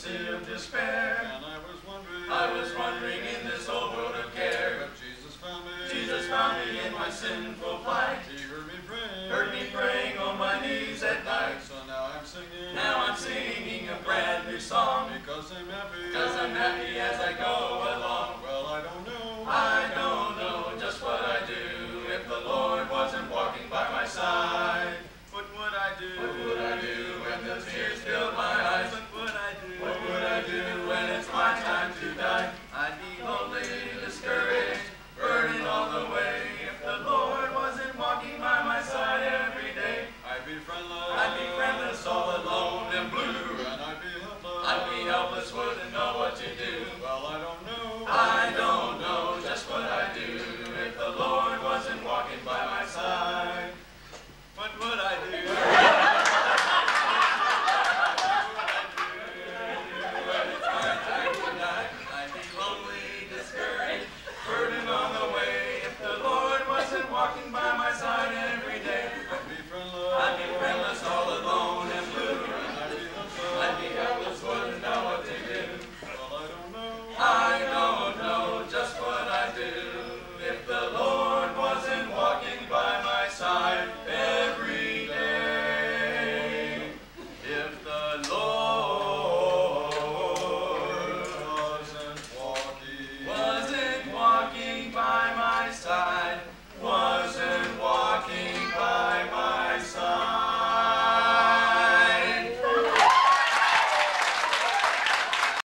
sea of despair. And I was wondering in this old world of care. But Jesus found me. Jesus found me in my sinful plight. He heard me praying on my knees at night. So now I'm singing. Now I'm singing a brand new song. Because I'm happy. Because I'm happy as I go along. Well, I don't know. I don't know just what I'd do if the Lord wasn't walking by my side. What would I do? What would I do when the tears fill